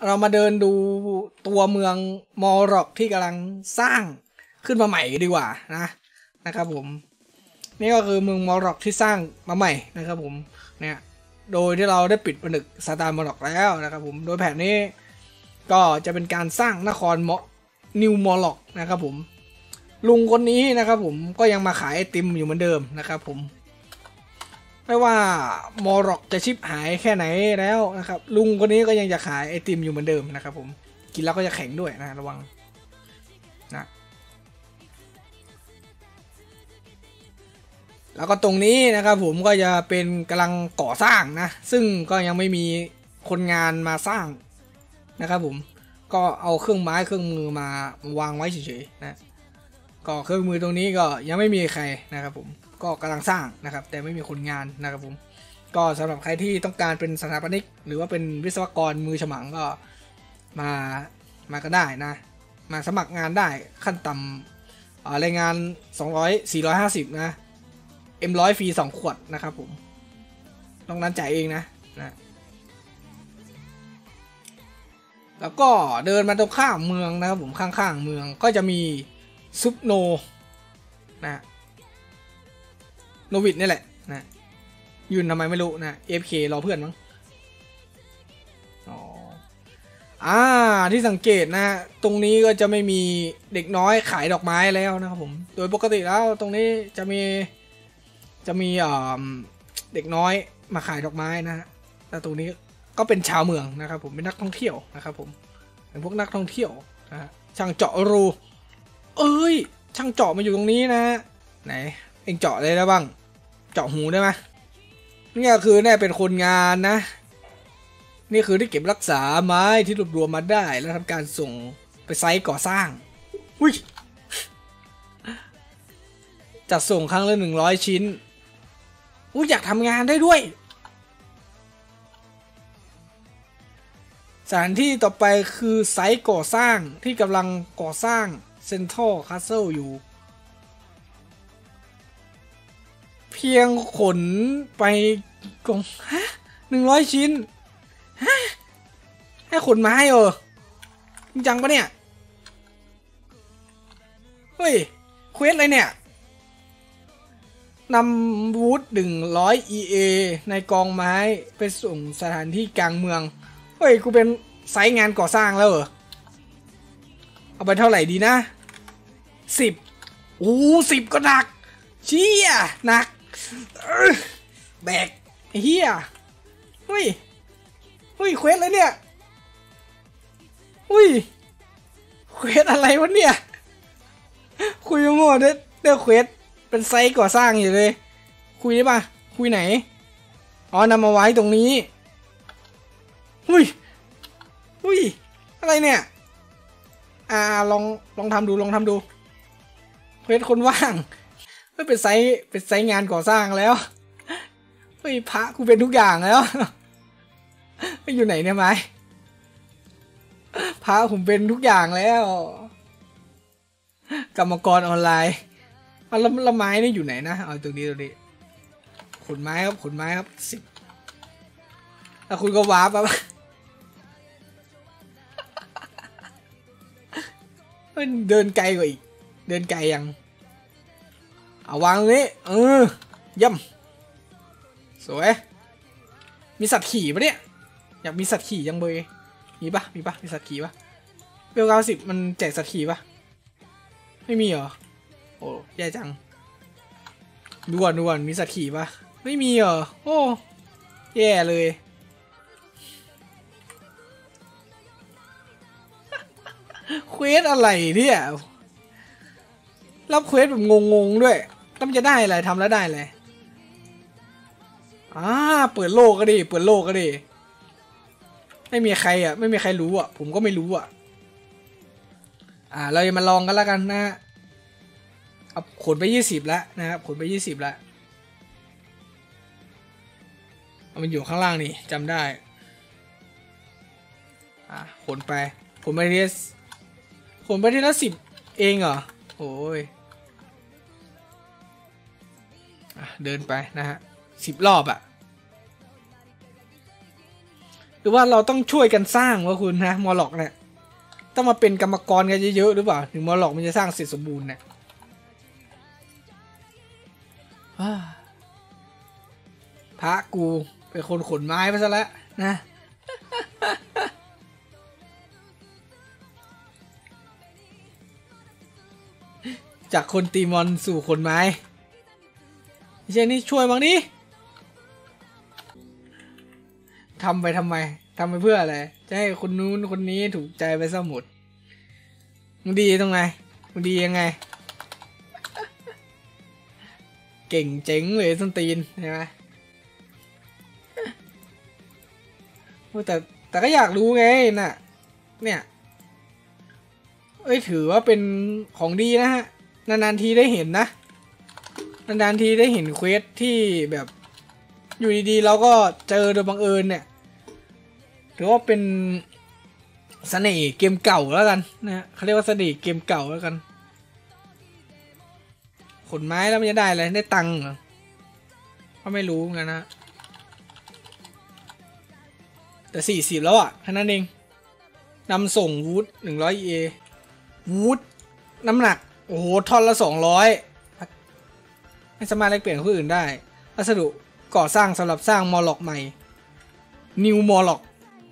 เรามาเดินดูตัวเมืองมอร็อกที่กำลังสร้างขึ้นมาใหม่ดีกว่านะครับผมนี่ก็คือเมืองมอร็อกที่สร้างมาใหม่นะครับผมเนี่ยโดยที่เราได้ปิดผนึกซาตานมอร็อกแล้วนะครับผมโดยแผนนี้ก็จะเป็นการสร้างนครนิวมอร็อกนะครับผมลุงคนนี้นะครับผมก็ยังมาขายไอติมอยู่เหมือนเดิมนะครับผมไม่ว่ามอร็อกจะชิบหายแค่ไหนแล้วนะครับลุงคนนี้ก็ยังจะขายไอติมอยู่เหมือนเดิมนะครับผมกินแล้วก็จะแข็งด้วยนะระวังนะแล้วก็ตรงนี้นะครับผมก็จะเป็นกำลังก่อสร้างนะซึ่งก็ยังไม่มีคนงานมาสร้างนะครับผมก็เอาเครื่องไม้เครื่องมือมาวางไว้เฉยๆนะก็เครื่องมือตรงนี้ก็ยังไม่มีใครนะครับผมก็กำลังสร้างนะครับแต่ไม่มีคนงานนะครับผมก็สำหรับใครที่ต้องการเป็นสถาปนิกหรือว่าเป็นวิศวกรมือฉมังก็มาก็ได้นะมาสมัครงานได้ขั้นต่ำรายงาน450นะM100 ฟรี2 ขวดนะครับผมนอกนั้นจ่ายเองนะแล้วก็เดินมาตรงข้ามเมืองนะครับผมข้างๆเมืองก็จะมีซุปโนโนวิดนี่แหละนะยืนทำไมไม่รู้นะ AFK รอเพื่อนมั้งที่สังเกตนะตรงนี้ก็จะไม่มีเด็กน้อยขายดอกไม้แล้วนะครับผมโดยปกติแล้วตรงนี้จะมีเด็กน้อยมาขายดอกไม้นะแต่ตรงนี้ก็เป็นชาวเมืองนะครับผมเป็นนักท่องเที่ยวนะครับผมเป็นพวกนักท่องเที่ยวนะช่างเจาะรูช่างเจาะมาอยู่ตรงนี้นะไหนเอ็งเจาะอะไรได้บ้างเจาะหูได้ไหมนี่ก็คือเนี่ยเป็นคนงานนะนี่คือที่เก็บรักษาไม้ที่รวบรวมมาได้แล้วทำการส่งไปไซต์ก่อสร้างจัดส่งครั้งละ100 ชิ้นอยากทำงานได้ด้วยสถานที่ต่อไปคือไซต์ก่อสร้างที่กำลังก่อสร้างเซ็นทรัลคาสเซิลอยู่เพียงขนไปกล่อง100 ชิ้นให้ขนไม้จริงจังปะเนี่ยเฮ้ยเควสอะไรเนี่ยนำวูด100 EA ในกองไม้ไปส่งสถานที่กลางเมืองเฮ้ยกูเป็นไซต์งานก่อสร้างแล้วเอาไปเท่าไหร่ดีนะ10 10ก็หนักเชี่ยหนักแบกเฮียเฮ้ยเควสเลยเนี่ยเควสอะไรวะเนี่ยคุยมั่วเด้อเควสเป็นไซต์ก่อสร้างอยู่เลยคุยได้ปะคุยไหนนำมาไว้ตรงนี้อะไรเนี่ยลองทำดูเควสคนว่างไม่เป็นไซต์งานก่อสร้างแล้วพระกูเป็นทุกอย่างแล้วไม่อยู่ไหนเนี่ยไม้พระผมเป็นทุกอย่างแล้วกรรมกรออนไลน์แล้วไม้นี่อยู่ไหนนะเอาตรงนี้ขนไม้ครับ10แล้วคุณก็วาร์ปครับเดินไกลกว่าอีกเดินไกลยังเอาวางตรงนี้ย่ำสวยมีสัตว์ขี่ปะเนี่ยอยากมีสัตว์ขี่ยังเบยมีปะมีสัตว์ขี่ปะเวล90มันแจกสัตว์ขี่ปะไม่มีเหรอโอ้แย่จังด่วนมีสัตว์ขี่ปะไม่มีเหรอโอ้แย่เลยเควสอะไรเนี่ยรับเควสแบบงงด้วยแล้วมันจะได้อะไรทำแล้วได้อะไรเปิดโลกก็ดีไม่มีใครไม่มีใครรู้ผมก็ไม่รู้เราจะมาลองกันแล้วกันนะเอาขนไป20แล้วนะครับขนไป20แล้วมันอยู่ข้างล่างนี่จำได้ขนไปทีละ10เองเหรอโอ้ยเดินไปนะฮะ10 รอบรือว่าเราต้องช่วยกันสร้างวะคุณนะมอลล็อกเนี่ยต้องมาเป็นกรรมกรกันเยอะๆหรือเปล่าถึงมอลล็อกมันจะสร้างเสร็จสมบูรณ์เนี่ยพระกูเป็นคนขนไม้ไปซะแล้วนะจากคนตีมอนสู่ขนไม้ไม่ใช่นี่ช่วยบ้างดิทำไปทำไมทำไปเพื่ออะไรจะให้คนนู้นคนนี้ถูกใจไปซะหมดมึงดีตรงไหนมึงดียังไงเก่งเจ๋งเลยส้นตีนใช่ไหมแต่ก็อยากรู้ไงน่ะเนี่ยถือว่าเป็นของดีนะฮะนานๆทีได้เห็นนะนานๆทีได้เห็นเควสที่แบบอยู่ดีๆเราก็เจอโดยบังเอิญเนี่ยถือว่าเป็นเสน่ห์เกมเก่าแล้วกันนะเขาเรียกว่าเสน่ห์เกมเก่าแล้วกันขนไม้แล้วมันจะได้อะไรได้ตังค์เหรอก็ไม่รู้กันนะแต่40แล้วอ่ะแค่นั้นเองนำส่งวูด100 EA วูดน้ำหนักโอ้โหท่อนละ200ไม่สามารถแลกเปลี่ยนกับผู้อื่นได้วัสดุก่อสร้างสำหรับสร้างมอลล็อกใหม่นิวมอลล็อก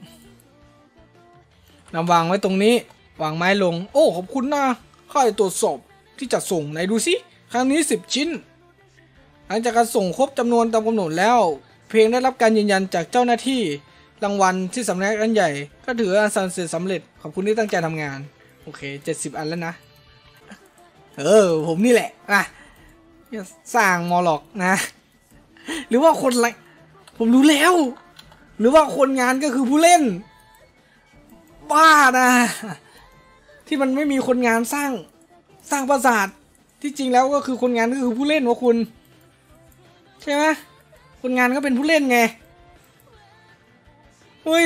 นำวางไว้ตรงนี้วางไม้ลงโอ้ขอบคุณนะค่อยตรวจสอบที่จะส่งไหนดูสิครั้งนี้10 ชิ้นหลังจากการส่งครบจำนวนตามกำหนดแล้วเพียงได้รับการยืนยันจากเจ้าหน้าที่รางวัลที่สำนักอันใหญ่ก็ถือว่าเสร็จสำเร็จขอบคุณที่ตั้งใจทำงานโอเค70 อันแล้วนะผมนี่แหละสร้างมอลล็อกนะหรือว่าคนอะไรผมรู้แล้วหรือว่าคนงานก็คือผู้เล่นบ้านะที่มันไม่มีคนงานสร้างปราสาทที่จริงแล้วก็คือคนงานก็คือผู้เล่นวะคุณใช่ไหมคนงานก็เป็นผู้เล่นไงเฮ้ย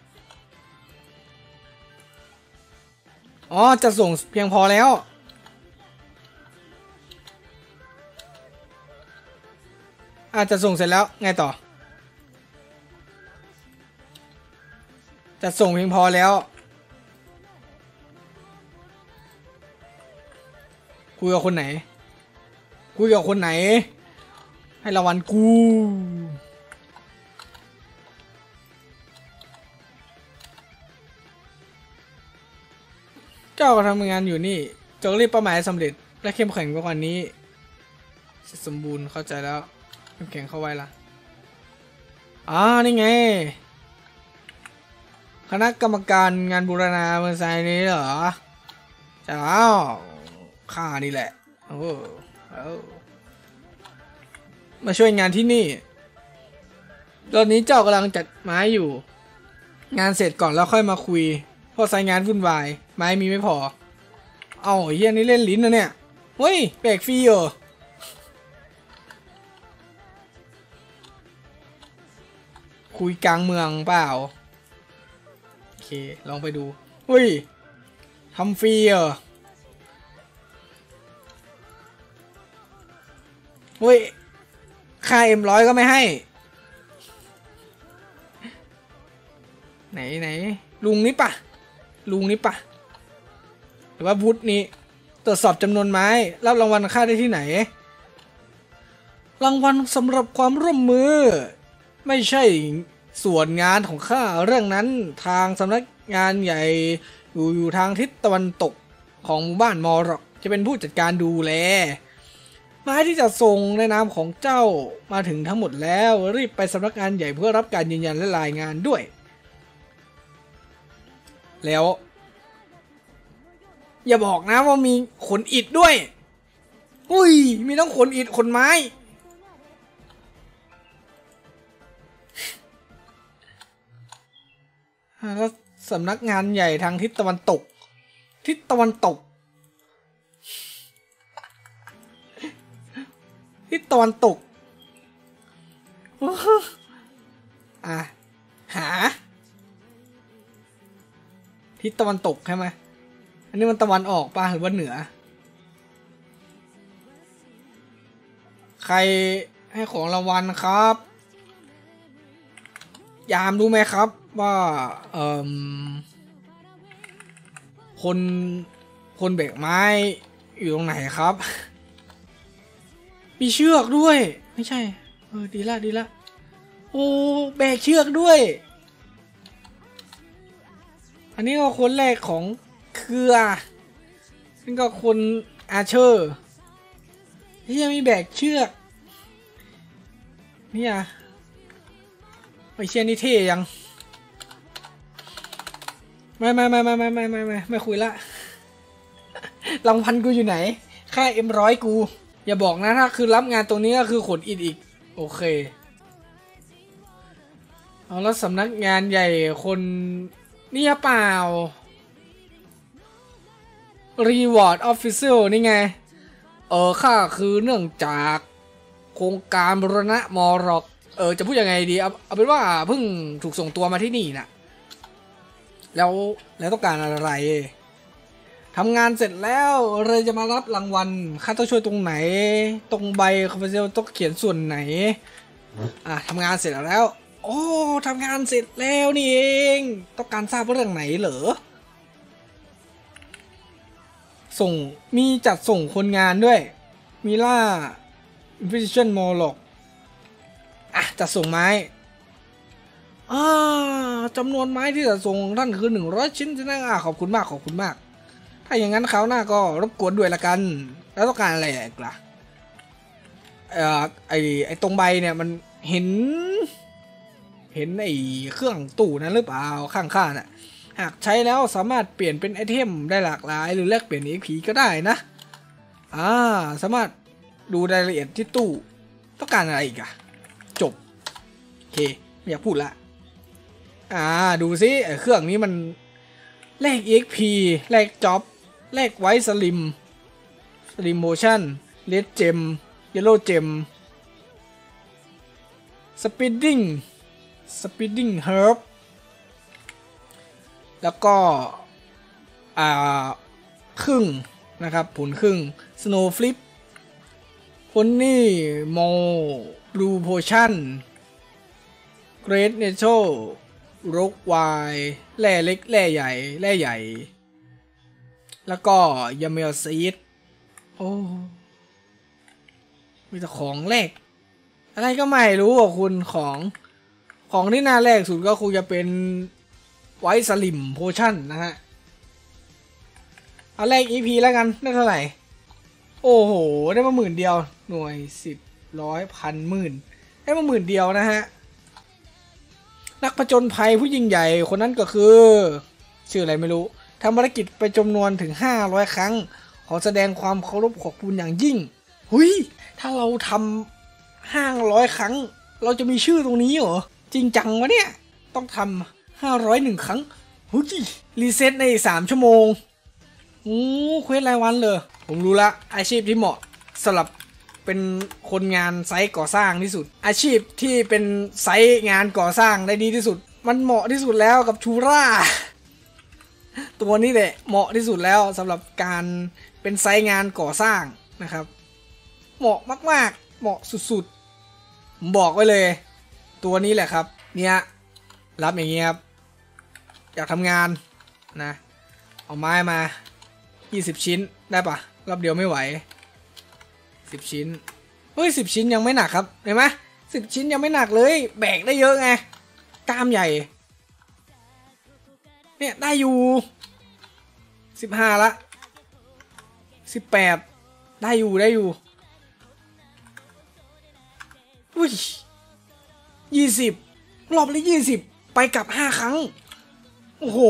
อ๋อจะส่งเพียงพอแล้วอาจจะส่งเสร็จแล้วไงต่อจะส่งเพียงพอแล้วคุยกับคนไหนให้รางวัลกูเจ้าก็ทำงานอยู่นี่จงรีบเป้าหมายสำเร็จและเข้มแข็งกว่านี้สมบูรณ์เข้าใจแล้วเข้มแข็งเข้าไว้ละนี่ไงคณะกรรมการงานบูรณาเมืองไซนี้เหรอใช่แล้วข้านี่แหละมาช่วยงานที่นี่ตอนนี้เจ้ากำลังจัดไม้อยู่งานเสร็จก่อนแล้วค่อยมาคุยเพราะสายงานวุ่นวายไม้มีไม่พอเฮียนี่เล่นลิ้นนะเนี่ยเฮ้ยแบกฟรีเหรอคุยกลางเมืองเปล่าโอเคลองไปดูเฮ้ยทำฟรีเหรอเฮ้ยค่าM100ก็ไม่ให้ไหนลุงนี่ปะหรือว่าวุฒินี้ตรวจสอบจำนวนไม้รับรางวัลค่าได้ที่ไหนรางวัลสำหรับความร่วมมือไม่ใช่ส่วนงานของข้าเรื่องนั้นทางสำนักงานใหญ่อยู่ทางทิศตะวันตกของหมู่บ้านมอร็อกจะเป็นผู้จัดการดูแลไม้ที่จะส่งในนามของเจ้ามาถึงทั้งหมดแล้วรีบไปสำนักงานใหญ่เพื่อรับการยืนยันและรายงานด้วยแล้วอย่าบอกนะว่ามีขนอิฐด้วยอุ้ยมีทั้งขนอิฐขนไม้แล้วสำนักงานใหญ่ทางทิศตะวันตกทิศตะวันตกทิศตะวันตกหาทิศตะวันตกใช่ไหมอันนี้มันตะวันออกป่ะหรือว่าเหนือใครให้ของรางวัลครับยามรู้ไหมครับว่าคนเบรกไม้อยู่ตรงไหนครับมีเชือกด้วยไม่ใช่ดีละโอ้แบกเชือกด้วยอันนี้ก็คนแรกของเครือนี่ก็คนอาเชอร์ที่ยังมีแบกเชือกนี่อะไม่เชื่อนี่เท่ยังไม่คุยละรางวัลกูอยู่ไหนค่าM100กูอย่าบอกนะถ้าคือรับงานตรงนี้ก็คือขนอิฐอีกโอเคเอาแล้วสำนักงานใหญ่คนนี่เปล่า Reward Official นี่ไงค่าคือเนื่องจากโครงการบูรณะมอรอกจะพูดยังไงดีเอาเป็นว่าเพิ่งถูกส่งตัวมาที่นี่นะแล้วต้องการอะไรทำงานเสร็จแล้วเลยจะมารับรางวัลค่าต้องช่วยตรงไหนตรงใบคอมเพลตต้องเขียนส่วนไหนทำงานเสร็จแล้วโอ้ทำงานเสร็จแล้วนี่เองต้องการทราบเรื่องไหนเหรอมีจัดส่งคนงานด้วยมีล่า Inquisition Moloch จัดส่งไม้จำนวนไม้ที่จะส่งท่านคือ100 ชิ้นใช่ไหมขอบคุณมากถ้าอย่างนั้นคราวหน้าก็รบกวนด้วยละกันแล้วต้องการอะไรอีกล่ะไอตรงใบเนี่ยมันเห็นไอเครื่องตู้นั้นหรือเปล่าข้างๆน่ะหากใช้แล้วสามารถเปลี่ยนเป็นไอเทมได้หลากหลายหรือแลกเปลี่ยน XP ก็ได้นะสามารถดูรายละเอียดที่ตู้ต้องการอะไรอีกจบโอเคไม่อยากพูดละดูซิเครื่องนี้มันแลก XP แลกจ็อบแลกไว้สลิมโมชั่นเลดเจมเยลโล่เจมสปีดดิ้งเฮิร์บแล้วก็ครึ่งนะครับผลครึ่งสโนว์ฟลิปพอนนี่โมบลูโพชั่นเกรดเนเชอร์โรกไวแร่เล็กแร่ใหญ่แล้วก็ยาเมลซีดโอ้มีแต่ของแรกอะไรก็ไม่รู้คุณของที่น่าแรกสุดก็คงจะเป็นไวท์สลิมโพชั่นนะฮะเอาแรก EP แล้วกันได้เท่าไหร่โอ้โหได้มา10,000 เดียวหน่วย10 ร้อยพันหมื่นได้มา10,000 เดียวนะฮะนักผจญภัยผู้ยิ่งใหญ่คนนั้นก็คือชื่ออะไรไม่รู้ทำภารกิจไปจำนวนถึง500 ครั้งขอแสดงความเคารพขอบคุณอย่างยิ่งหุยถ้าเราทำ500 ครั้งเราจะมีชื่อตรงนี้เหรอจริงจังวะเนี่ยต้องทำ501 ครั้งหุยรีเซ็ตใน3 ชั่วโมงเควสรายวันเลยผมรู้ละอาชีพที่เหมาะสำหรับเป็นคนงานไซต์ก่อสร้างที่สุดอาชีพที่เป็นไซต์งานก่อสร้างได้ดีที่สุดมันเหมาะที่สุดแล้วกับชูร่าตัวนี้แหละเหมาะที่สุดแล้วสำหรับการเป็นไซต์งานก่อสร้างนะครับเหมาะมากๆเหมาะสุดๆผมบอกไว้เลยตัวนี้แหละครับเนี่ยรับอย่างเงี้ยครับอยากทำงานนะเอาไม้มา20 ชิ้นได้ปะรอบเดียวไม่ไหว10 ชิ้นเฮ้ย10 ชิ้นยังไม่หนักครับเห็นไหม10 ชิ้นยังไม่หนักเลยแบกได้เยอะไงกล้ามใหญ่เนี่ยได้อยู่15ละ18ได้อยู่อุ้ย20รอบละ20ไปกลับ5 ครั้งโอ้โห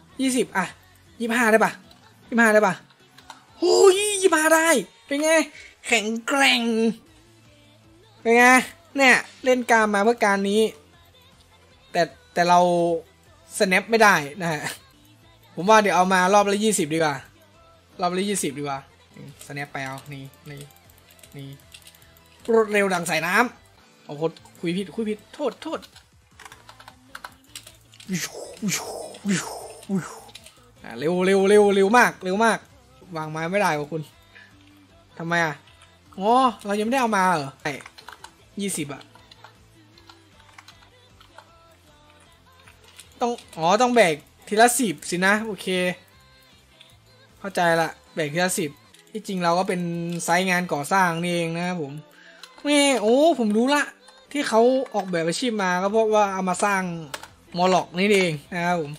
25ได้ปะโอ้ย25ได้เป็นไงแข็งแกร่งเป็นไงเนี่ยเล่นการมาเพื่อการนี้แต่เราสแนปไม่ได้นะฮะผมว่าเดี๋ยวเอามารอบละ20ดีกว่ารอบละ20ดีกว่าสแนปไปเอานี่รวดเร็วดังสายน้ำเอาคนคุยผิดโทษเร็วมากวางไม้ไม่ได้ว่ะคุณทำไมเรายังไม่ได้เอามาเหรอ20 ต้องแบกทีละ10สินะโอเคเข้าใจละแบกทีละ10ที่จริงเราก็เป็นไซต์งานก่อสร้างนี่เองนะครับผมผมรู้ละที่เขาออกแบบอาชีพมาก็เพราะว่าเอามาสร้างมอลล็อกนี่เองนะครับผม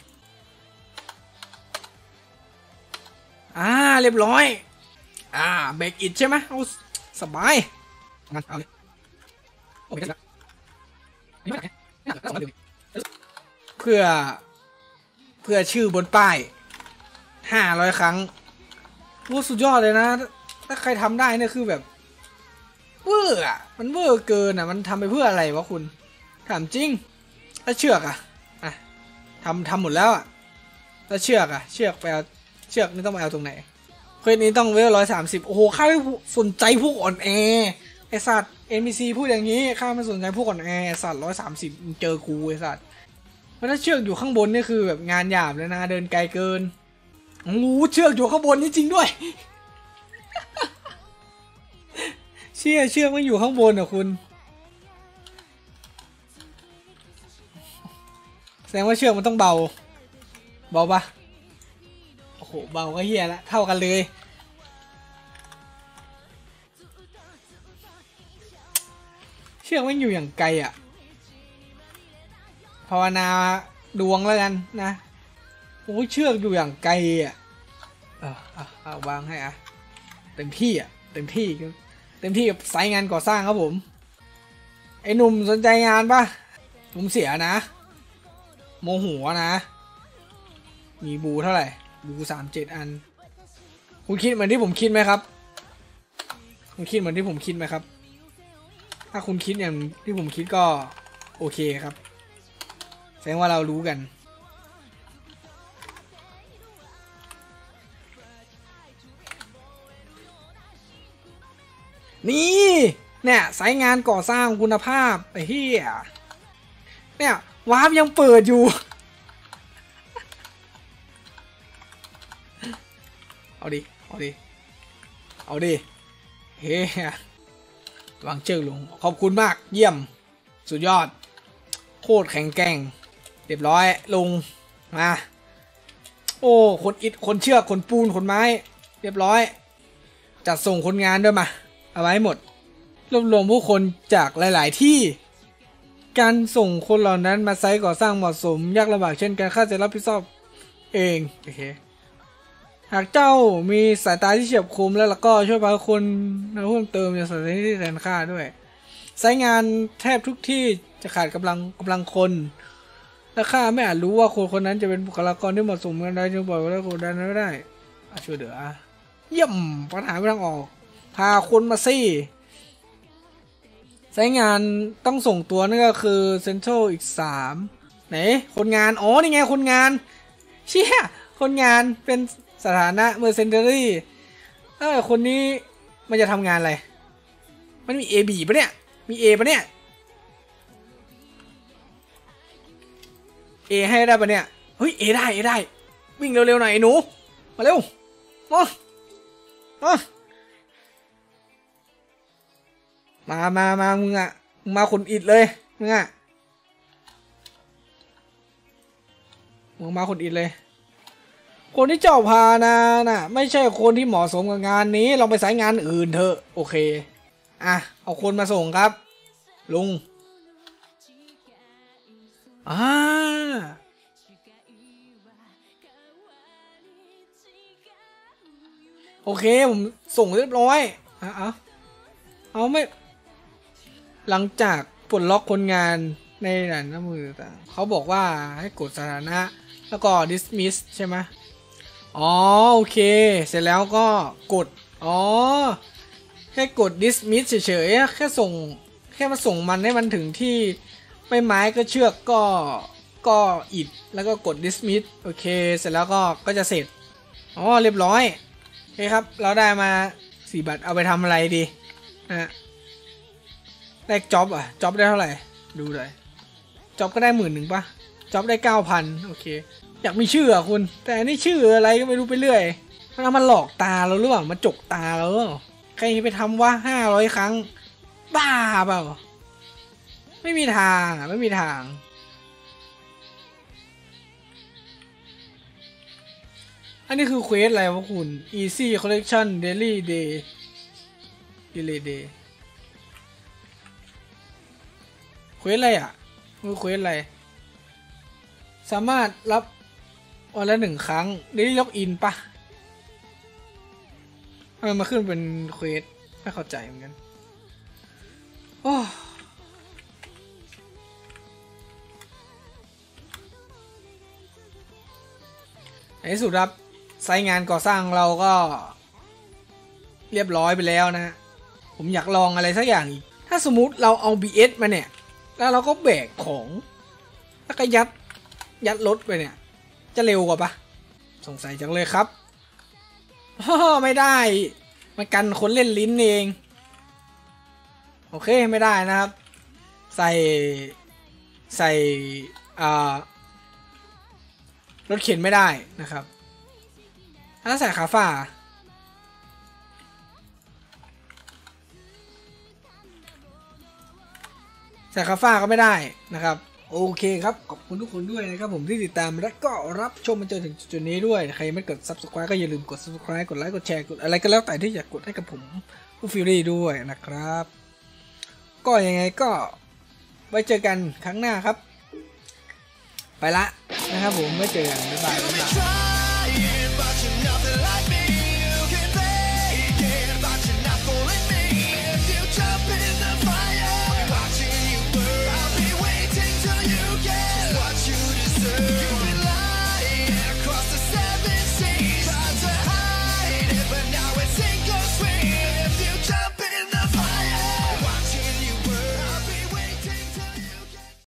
เรียบร้อยเบรกอิดใช่ไหมเอาสบายงั้นเอาเลยโอเคแล้วเพื่อชื่อบนป้าย500 ครั้งสุดยอดเลยนะถ้าใครทำได้เนี่ยคือแบบเวอร์มันเวอร์เกินมันทำไปเพื่ออะไรวะคุณถามจริงถ้าเชือกทำหมดแล้วถ้าเชือกไปเอาเชือกนี่ต้องไปเอาตรงไหนเควสนี้ต้องเวล130โอ้โหข้าไม่สนใจพวกอ่อนแอไอสัตว์ NPC พูดอย่างนี้ข้าไม่สนใจพวกอ่อนแอไอสัตว์130เจอกูไอสัตว์เพราะถ้าเชือกอยู่ข้างบนนี่คือแบบงานหยาบเลยนะเดินไกลเกินเชือกอยู่ข้างบนนี่จริงด้วย เชือกไม่อยู่ข้างบนคุณแสดงว่าเชือกมันต้องเบาปะโอ้โหเบาก็เฮียละเท่ากันเลยเชือกมันอยู่อย่างไกลภาวนาดวงแล้วกันนะเชือกอยู่อย่างไกลวางให้เต็มที่กับไซต์งานก่อสร้างครับผมไอ้หนุ่มสนใจงานปะผมเสียนะโมโหนะมีบูเท่าไหร่บู37 อันคุณคิดเหมือนที่ผมคิดไหมครับคุณคิดเหมือนที่ผมคิดไหมครับถ้าคุณคิดอย่างที่ผมคิดก็โอเคครับแสดงว่าเรารู้กันนี่เนี่ยสายงานก่อสร้างคุณภาพไอ้เหี้ยเนี่ยวาร์ปยังเปิดอยู่เอาดิเฮ้ยวางเชือกลงขอบคุณมากเยี่ยมสุดยอดโคตรแข็งแกร่งเรียบร้อยลงมาคนอิฐคนเชือกคนปูนคนไม้เรียบร้อยจัดส่งคนงานด้วยมาเอาไว้หมดรวบรวมผู้คนจากหลายๆที่การส่งคนเหล่านั้นมาไซต์ก่อสร้างเหมาะสมยากลำบากเช่นกันข้าจะรับผิดชอบเองโอเคหากเจ้ามีสายตาที่เฉียบคมแล้วก็ช่วยพาคนมาเพิ่มเติมในสถานที่แทนค่าด้วยไซต์งานแทบทุกที่จะขาดกำลังคนและข้าไม่อาจรู้ว่าคนนั้นจะเป็นบุคลากรที่เหมาะสมกันได้จึงปล่อยไว้แล้วคนนั้นไม่ได้ช่วยเหลือเยี่ยมปัญหาไม่ต้องออกพาคนมาสิไซต์งานต้องส่งตัวนั่นก็คือเซ็นทรัลอีก3ไหนคนงานนี่ไงคนงานเชี่ยคนงานเป็นสถานะเมอร์เซนเดอรี่คนนี้มันจะทำงานอะไรมันมี A B ปะเนี่ยมี A ปะเนี่ย A ให้ได้ปะเนี่ยเฮ้ย A ได้วิ่งเร็วๆหน่อยไอ้หนูมาเร็วมามึงมาขนอิฐเลยมึงมาขนอิฐเลยคนที่เจ้าพาน่ะไม่ใช่คนที่เหมาะสมกับงานนี้ลองไปสายงานอื่นเถอะโอเคเอาคนมาส่งครับลุงโอเคผมส่งเรียบร้อยเอาไม่หลังจากปลดล็อกคนงานในหน้ามือต่างเขาบอกว่าให้กดสถานะแล้วก็ dismiss ใช่ไหมโอเคเสร็จแล้วก็กดแค่กด dismiss เฉยๆแค่มาส่งมันให้มันถึงที่ไม่ไม้ก็เชือกก็อิดแล้วก็กด dismiss โอเคเสร็จแล้วก็จะเสร็จเรียบร้อยโอเคครับเราได้มา4 บาทเอาไปทำอะไรดีได้จ็อบจ็อบได้เท่าไหร่ดูเลยจ็อบก็ได้10,000ปะจ็อบได้ 9,000 โอเคอยากมีชื่อคุณแต่นี่ชื่ออะไรก็ไม่รู้ไปเรื่อยมันหลอกตาเราหรือเปล่ามันจกตาเราใครไปทำว่า500 ครั้งบ้าเปล่าไม่มีทางไม่มีทางอันนี้คือเควสอะไรวะคุณ Easy Collection Daily Day Daily Day เควสอะไรอ่ะมือเควสอะไรสามารถรับวันละ1 ครั้ง Daily Login ปะทำไมมาขึ้นเป็นเควสไม่เข้าใจเหมือนกันโอ้ในที่สุดครับไซต์งานก่อสร้างเราก็เรียบร้อยไปแล้วนะฮะผมอยากลองอะไรสักอย่างอีกถ้าสมมุติเราเอา BS มาเนี่ยแล้วเราก็แบกของแล้วก็ยัดรถไปเนี่ยจะเร็วกว่าปะสงสัยจังเลยครับไม่ได้มันกันคนเล่นลิ้นเองโอเคไม่ได้นะครับใส่รถเข็นไม่ได้นะครับถ้าใส่ขาฝ่าใส่ขาฝ้าก็ไม่ได้นะครับโอเคครับขอบคุณทุกคนด้วยนะครับผมที่ติดตามและก็รับชมมาจนถึงจุดนี้ด้วยใครยังไม่กด subscribe ก็อย่าลืมกด subscribe กดไลค์กดแชร์กดอะไรก็แล้วแต่ที่อยากกดให้กับผมผู้ฟิลลี่ด้วยนะครับก็ยังไงก็ไว้เจอกันครั้งหน้าครับไปละนะครับผมไว้เจอกันบ๊ายบาย